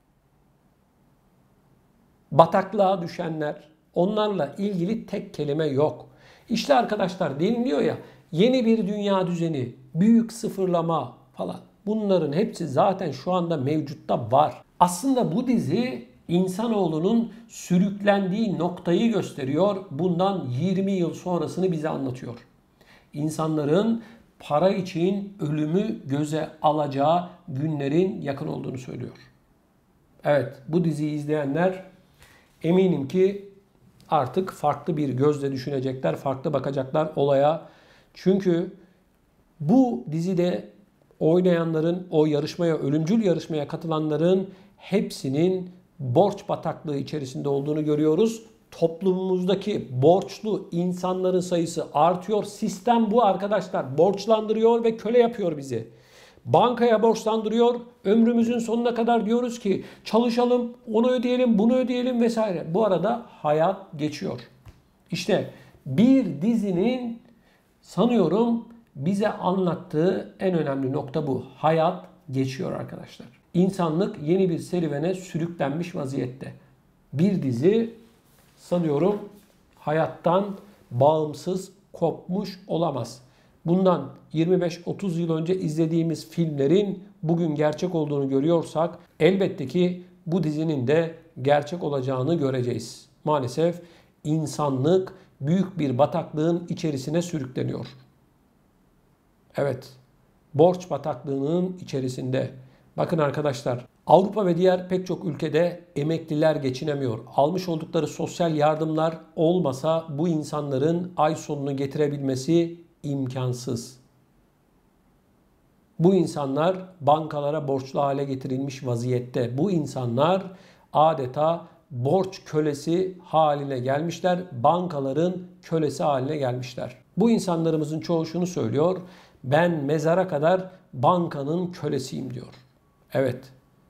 Bataklığa düşenler? Onlarla ilgili tek kelime yok. İşte arkadaşlar deniliyor ya, yeni bir dünya düzeni, büyük sıfırlama falan. Bunların hepsi zaten şu anda mevcutta var. Aslında bu dizi insanoğlunun sürüklendiği noktayı gösteriyor. Bundan 20 yıl sonrasını bize anlatıyor. İnsanların para için ölümü göze alacağı günlerin yakın olduğunu söylüyor. Evet, bu diziyi izleyenler eminim ki artık farklı bir gözle düşünecekler, farklı bakacaklar olaya. Çünkü bu dizide oynayanların, o yarışmaya, ölümcül yarışmaya katılanların hepsinin borç bataklığı içerisinde olduğunu görüyoruz. Toplumumuzdaki borçlu insanların sayısı artıyor. Sistem bu arkadaşlar. Borçlandırıyor ve köle yapıyor bizi. Bankaya borçlandırıyor. Ömrümüzün sonuna kadar diyoruz ki çalışalım, onu ödeyelim, bunu ödeyelim vesaire. Bu arada hayat geçiyor. İşte bir dizinin sanıyorum bize anlattığı en önemli nokta bu. Hayat geçiyor arkadaşlar. İnsanlık yeni bir serüvene sürüklenmiş vaziyette. Bir dizi sanıyorum hayattan bağımsız kopmuş olamaz. Bundan 25-30 yıl önce izlediğimiz filmlerin bugün gerçek olduğunu görüyorsak elbette ki bu dizinin de gerçek olacağını göreceğiz. Maalesef insanlık büyük bir bataklığın içerisine sürükleniyor. Evet, borç bataklığının içerisinde. Bakın arkadaşlar, Avrupa ve diğer pek çok ülkede emekliler geçinemiyor. Almış oldukları sosyal yardımlar olmasa bu insanların ay sonunu getirebilmesi imkansız. Bu insanlar bankalara borçlu hale getirilmiş vaziyette. Bu insanlar adeta borç kölesi haline gelmişler. Bankaların kölesi haline gelmişler. Bu insanlarımızın çoğu şunu söylüyor: ben mezara kadar bankanın kölesiyim diyor. Evet.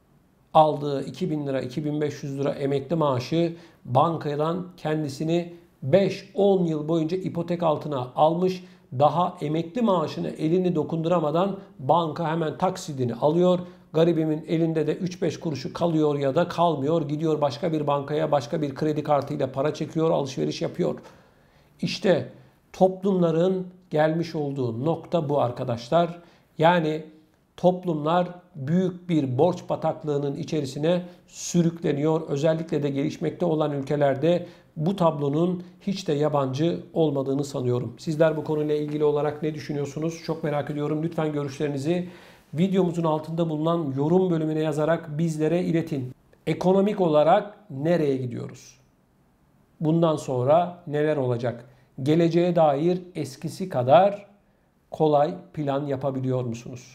Aldığı 2000 lira, 2500 lira emekli maaşı bankadan kendisini 5-10 yıl boyunca ipotek altına almış. Daha emekli maaşını elini dokunduramadan banka hemen taksidini alıyor. Garibimin elinde de 3-5 kuruşu kalıyor ya da kalmıyor. Gidiyor başka bir bankaya, başka bir kredi kartıyla para çekiyor, alışveriş yapıyor. İşte toplumların gelmiş olduğu nokta bu arkadaşlar. Yani toplumlar büyük bir borç bataklığının içerisine sürükleniyor. Özellikle de gelişmekte olan ülkelerde bu tablonun hiç de yabancı olmadığını sanıyorum. Sizler bu konuyla ilgili olarak ne düşünüyorsunuz? Çok merak ediyorum. Lütfen görüşlerinizi videomuzun altında bulunan yorum bölümüne yazarak bizlere iletin. Ekonomik olarak nereye gidiyoruz? Bundan sonra neler olacak? Geleceğe dair eskisi kadar kolay plan yapabiliyor musunuz?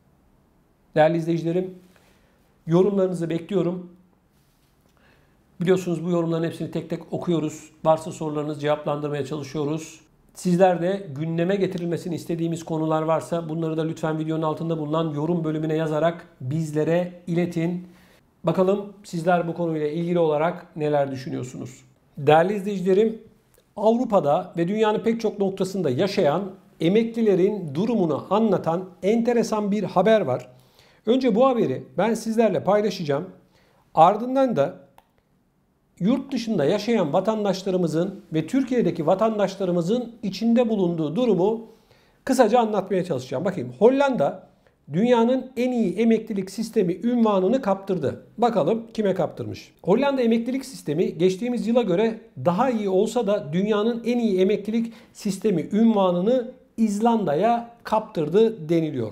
Değerli izleyicilerim, yorumlarınızı bekliyorum. Biliyorsunuz bu yorumların hepsini tek tek okuyoruz. Varsa sorularınızı cevaplandırmaya çalışıyoruz. Sizler de gündeme getirilmesini istediğimiz konular varsa bunları da lütfen videonun altında bulunan yorum bölümüne yazarak bizlere iletin. Bakalım sizler bu konuyla ilgili olarak neler düşünüyorsunuz? Değerli izleyicilerim, Avrupa'da ve dünyanın pek çok noktasında yaşayan emeklilerin durumunu anlatan enteresan bir haber var. Önce bu haberi ben sizlerle paylaşacağım. Ardından da yurt dışında yaşayan vatandaşlarımızın ve Türkiye'deki vatandaşlarımızın içinde bulunduğu durumu kısaca anlatmaya çalışacağım. Bakayım, Hollanda dünyanın en iyi emeklilik sistemi unvanını kaptırdı. Bakalım kime kaptırmış? Hollanda emeklilik sistemi geçtiğimiz yıla göre daha iyi olsa da dünyanın en iyi emeklilik sistemi unvanını İzlanda'ya kaptırdı deniliyor.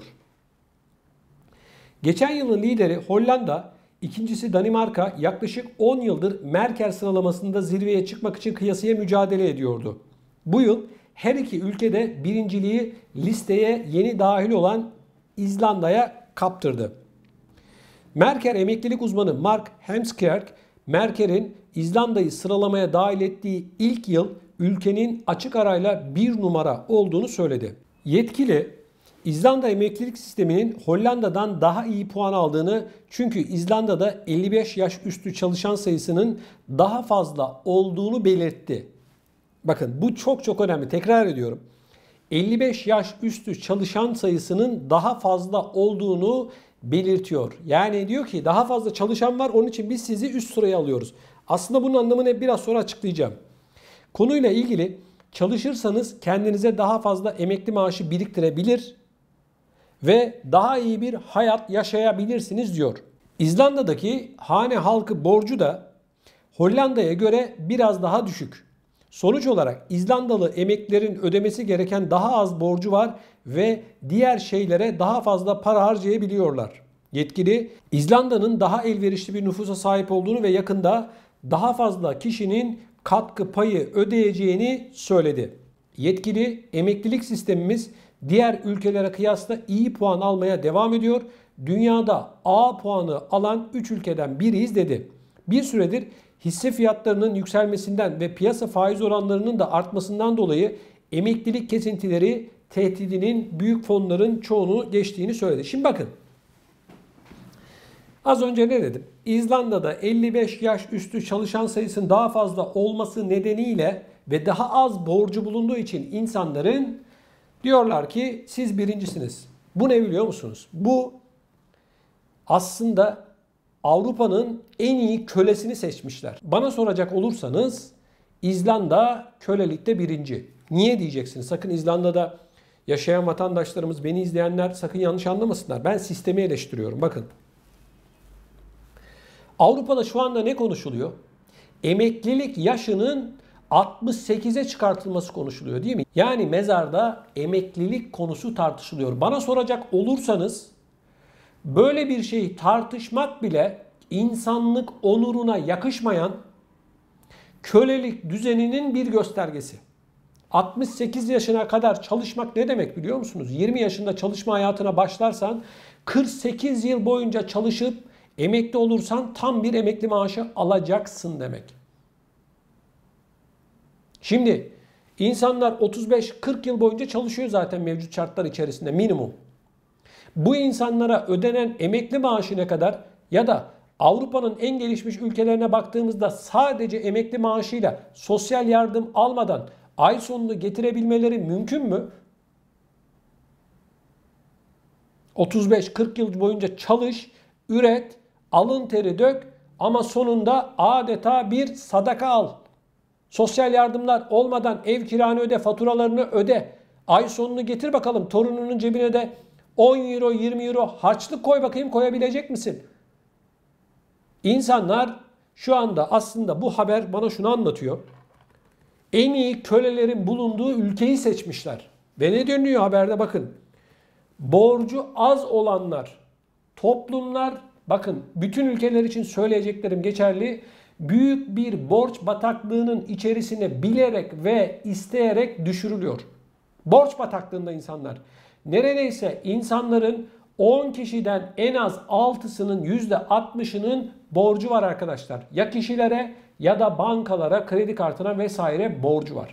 Geçen yılın lideri Hollanda, ikincisi Danimarka yaklaşık 10 yıldır Merker sıralamasında zirveye çıkmak için kıyasıya mücadele ediyordu. Bu yıl her iki ülkede birinciliği listeye yeni dahil olan İzlanda'ya kaptırdı. Merker emeklilik uzmanı Mark Hemskerk, Merker'in İzlanda'yı sıralamaya dahil ettiği ilk yıl ülkenin açık arayla bir numara olduğunu söyledi. Yetkili, İzlanda emeklilik sisteminin Hollanda'dan daha iyi puan aldığını, çünkü İzlanda'da 55 yaş üstü çalışan sayısının daha fazla olduğunu belirtti. Bakın bu çok önemli. Tekrar ediyorum. 55 yaş üstü çalışan sayısının daha fazla olduğunu belirtiyor. Yani diyor ki daha fazla çalışan var, onun için biz sizi üst sıraya alıyoruz. Aslında bunun anlamını biraz sonra açıklayacağım. Konuyla ilgili çalışırsanız kendinize daha fazla emekli maaşı biriktirebilir ve daha iyi bir hayat yaşayabilirsiniz diyor. İzlanda'daki hane halkı borcu da Hollanda'ya göre biraz daha düşük. Sonuç olarak İzlandalı emeklilerin ödemesi gereken daha az borcu var ve diğer şeylere daha fazla para harcayabiliyorlar. Yetkili, İzlanda'nın daha elverişli bir nüfusa sahip olduğunu ve yakında daha fazla kişinin katkı payı ödeyeceğini söyledi. Yetkili, emeklilik sistemimiz diğer ülkelere kıyasla iyi puan almaya devam ediyor. Dünyada A puanı alan 3 ülkeden biriyiz dedi. Bir süredir hisse fiyatlarının yükselmesinden ve piyasa faiz oranlarının da artmasından dolayı emeklilik kesintileri tehdidinin büyük fonların çoğunu geçtiğini söyledi. Şimdi bakın. Az önce ne dedim? İzlanda'da 55 yaş üstü çalışan sayısının daha fazla olması nedeniyle ve daha az borcu bulunduğu için insanların diyorlar ki siz birincisiniz. Bu ne biliyor musunuz? Bu aslında Avrupa'nın en iyi kölesini seçmişler. Bana soracak olursanız İzlanda kölelikte birinci. Niye diyeceksiniz? Sakın İzlanda'da yaşayan vatandaşlarımız, beni izleyenler sakın yanlış anlamasınlar. Ben sistemi eleştiriyorum. Bakın. Avrupa'da şu anda ne konuşuluyor? Emeklilik yaşının 68'e çıkartılması konuşuluyor değil mi? Yani mezarda emeklilik konusu tartışılıyor. Bana soracak olursanız böyle bir şeyi tartışmak bile insanlık onuruna yakışmayan kölelik düzeninin bir göstergesi. 68 yaşına kadar çalışmak ne demek biliyor musunuz? 20 yaşında çalışma hayatına başlarsan 48 yıl boyunca çalışıp emekli olursan tam bir emekli maaşı alacaksın demek. Şimdi insanlar 35-40 yıl boyunca çalışıyor zaten mevcut şartlar içerisinde minimum. Bu insanlara ödenen emekli maaşı ne kadar ya da Avrupa'nın en gelişmiş ülkelerine baktığımızda sadece emekli maaşıyla sosyal yardım almadan ay sonunu getirebilmeleri mümkün mü? 35-40 yıl boyunca çalış, üret, alın teri dök ama sonunda adeta bir sadaka al. Sosyal yardımlar olmadan ev kiranı öde, faturalarını öde. Ay sonunu getir bakalım, torununun cebine de 10 euro 20 euro harçlık koy bakayım, koyabilecek misin? İnsanlar şu anda aslında bu haber bana şunu anlatıyor. En iyi kölelerin bulunduğu ülkeyi seçmişler. Ve ne dönüyor haberde bakın. Borcu az olanlar, toplumlar, bakın bütün ülkeler için söyleyeceklerim geçerli. Büyük bir borç bataklığının içerisine bilerek ve isteyerek düşürülüyor. Borç bataklığında insanlar. Neredeyse insanların 10 kişiden en az 6'sının %60'ının borcu var arkadaşlar. Ya kişilere ya da bankalara, kredi kartına vesaire borcu var.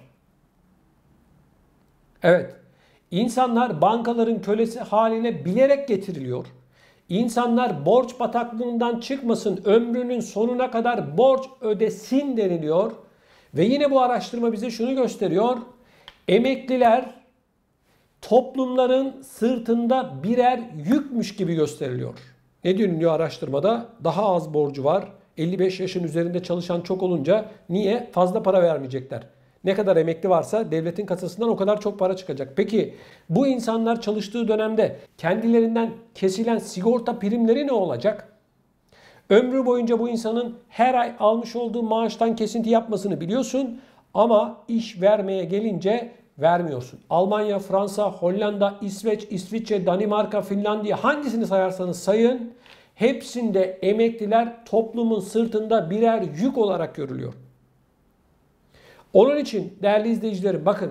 Evet, insanlar bankaların kölesi haline bilerek getiriliyor. İnsanlar borç bataklığından çıkmasın, ömrünün sonuna kadar borç ödesin deniliyor. Ve yine bu araştırma bize şunu gösteriyor. Emekliler toplumların sırtında birer yükmüş gibi gösteriliyor. Ne deniliyor araştırmada? Daha az borcu var. 55 yaşın üzerinde çalışan çok olunca niye? Fazla para vermeyecekler. Ne kadar emekli varsa devletin kasasından o kadar çok para çıkacak. Peki bu insanlar çalıştığı dönemde kendilerinden kesilen sigorta primleri ne olacak? Ömrü boyunca bu insanın her ay almış olduğu maaştan kesinti yapmasını biliyorsun ama iş vermeye gelince vermiyorsun. Almanya, Fransa, Hollanda, İsveç, İsviçre, Danimarka, Finlandiya hangisini sayarsanız sayın hepsinde emekliler toplumun sırtında birer yük olarak görülüyor. Onun için değerli izleyicilerim bakın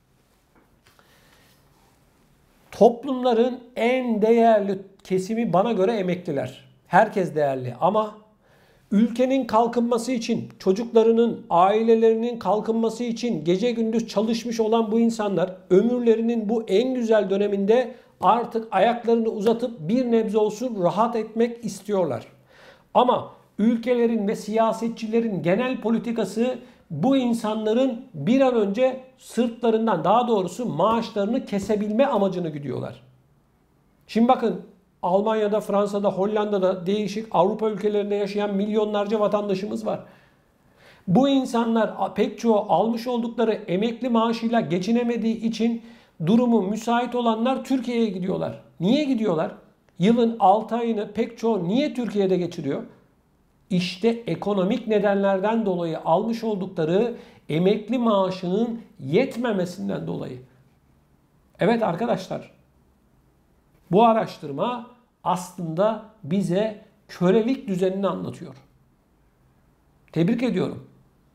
toplumların en değerli kesimi bana göre emekliler. Herkes değerli ama ülkenin kalkınması için, çocuklarının, ailelerinin kalkınması için gece gündüz çalışmış olan bu insanlar ömürlerinin bu en güzel döneminde artık ayaklarını uzatıp bir nebze olsun rahat etmek istiyorlar. Ama ülkelerin ve siyasetçilerin genel politikası bu insanların bir an önce sırtlarından daha doğrusu maaşlarını kesebilme amacını güdüyorlar. Şimdi bakın Almanya'da, Fransa'da, Hollanda'da değişik Avrupa ülkelerinde yaşayan milyonlarca vatandaşımız var. Bu insanlar pek çoğu almış oldukları emekli maaşıyla geçinemediği için durumu müsait olanlar Türkiye'ye gidiyorlar. Niye gidiyorlar? Yılın 6 ayını pek çoğu niye Türkiye'de geçiriyor? İşte ekonomik nedenlerden dolayı almış oldukları emekli maaşının yetmemesinden dolayı. Evet arkadaşlar, bu araştırma aslında bize kölelik düzenini anlatıyor. Tebrik ediyorum.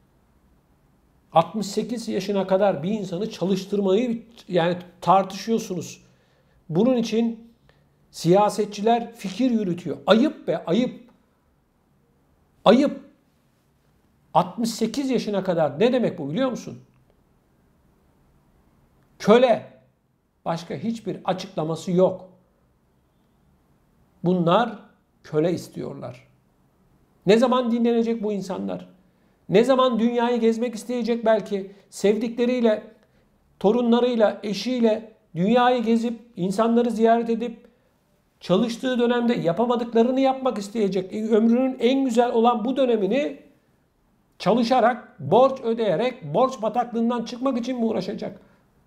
68 yaşına kadar bir insanı çalıştırmayı yani tartışıyorsunuz. Bunun için siyasetçiler fikir yürütüyor. Ayıp be, ayıp. Ayıp. 68 yaşına kadar ne demek bu biliyor musun? Köle. Başka hiçbir açıklaması yok. Bunlar köle istiyorlar. Ne zaman dinlenecek bu insanlar? Ne zaman dünyayı gezmek isteyecek belki? Sevdikleriyle, torunlarıyla, eşiyle dünyayı gezip, insanları ziyaret edip, çalıştığı dönemde yapamadıklarını yapmak isteyecek. Ömrünün en güzel olan bu dönemini çalışarak, borç ödeyerek, borç bataklığından çıkmak için mi uğraşacak?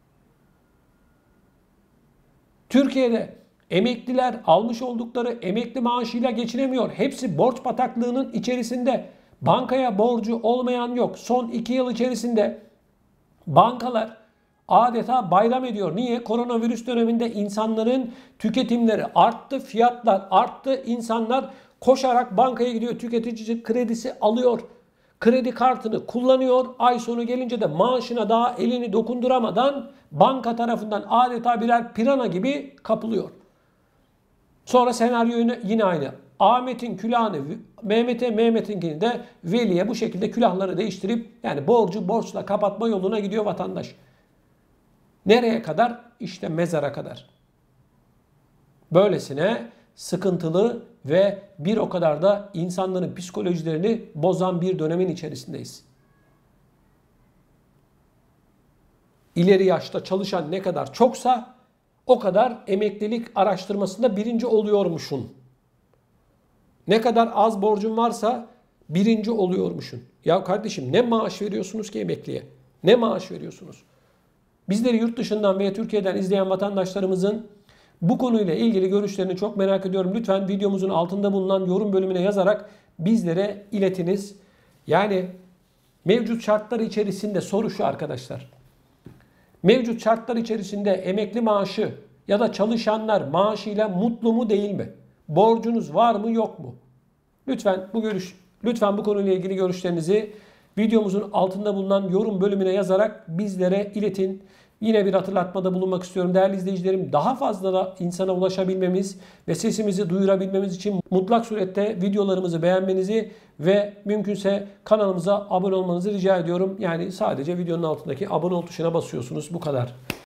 Türkiye'de emekliler almış oldukları emekli maaşıyla geçinemiyor. Hepsi borç bataklığının içerisinde. Bankaya borcu olmayan yok. Son 2 yıl içerisinde bankalar adeta bayram ediyor. Niye? Koronavirüs döneminde insanların tüketimleri arttı, fiyatlar arttı. İnsanlar koşarak bankaya gidiyor. Tüketici kredisi alıyor. Kredi kartını kullanıyor. Ay sonu gelince de maaşına daha elini dokunduramadan banka tarafından adeta birer pirana gibi kapılıyor. Sonra senaryo yine aynı. Ahmet'in külahını Mehmet'e, Mehmet'inkini de Veli'ye bu şekilde külahları değiştirip yani borcu borçla kapatma yoluna gidiyor vatandaş. Nereye kadar? İşte mezara kadar. Böylesine sıkıntılı ve bir o kadar da insanların psikolojilerini bozan bir dönemin içerisindeyiz. İleri yaşta çalışan ne kadar çoksa o kadar emeklilik araştırmasında birinci oluyormuşsun. Ne kadar az borcun varsa birinci oluyormuşsun. Ya kardeşim ne maaş veriyorsunuz ki emekliye? Ne maaş veriyorsunuz? Bizleri yurt dışından veya Türkiye'den izleyen vatandaşlarımızın bu konuyla ilgili görüşlerini çok merak ediyorum. Lütfen videomuzun altında bulunan yorum bölümüne yazarak bizlere iletiniz. Yani mevcut şartlar içerisinde soru şu arkadaşlar. Mevcut şartlar içerisinde emekli maaşı ya da çalışanlar maaşıyla mutlu mu değil mi? Borcunuz var mı yok mu? Lütfen bu konuyla ilgili görüşlerinizi videomuzun altında bulunan yorum bölümüne yazarak bizlere iletin. Yine bir hatırlatmada bulunmak istiyorum değerli izleyicilerim. Daha fazla da insana ulaşabilmemiz ve sesimizi duyurabilmemiz için mutlak surette videolarımızı beğenmenizi ve mümkünse kanalımıza abone olmanızı rica ediyorum. Yani sadece videonun altındaki abone ol tuşuna basıyorsunuz. Bu kadar.